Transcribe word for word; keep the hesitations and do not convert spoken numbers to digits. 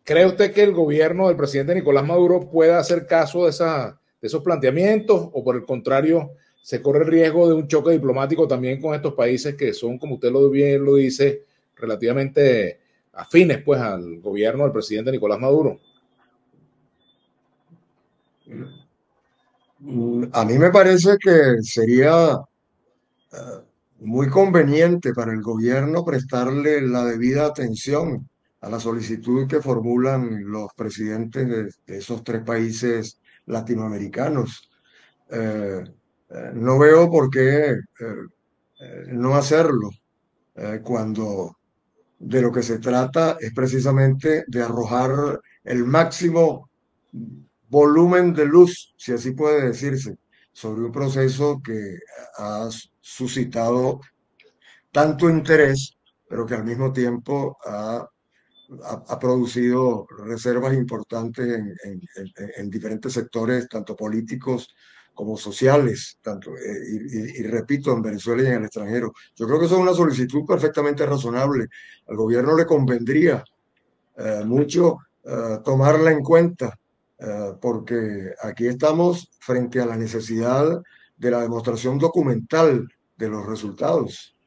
¿Cree usted que el gobierno del presidente Nicolás Maduro pueda hacer caso de, esa, de esos planteamientos o por el contrario se corre el riesgo de un choque diplomático también con estos países que son, como usted lo bien lo dice, relativamente afines pues al gobierno del presidente Nicolás Maduro? A mí me parece que sería eh, muy conveniente para el gobierno prestarle la debida atención a la solicitud que formulan los presidentes de, de esos tres países latinoamericanos. Eh, eh, no veo por qué eh, eh, no hacerlo eh, cuando de lo que se trata es precisamente de arrojar el máximo volumen de luz, si así puede decirse, sobre un proceso que ha suscitado tanto interés, pero que al mismo tiempo ha, ha- ha producido reservas importantes en, en- en- en diferentes sectores, tanto políticos como sociales, tanto, eh, y, y- y repito, en Venezuela y en el extranjero. Yo creo que eso es una solicitud perfectamente razonable. Al gobierno le convendría eh, mucho eh, tomarla en cuenta, eh, porque aquí estamos frente a la necesidad de la demostración documental de los resultados.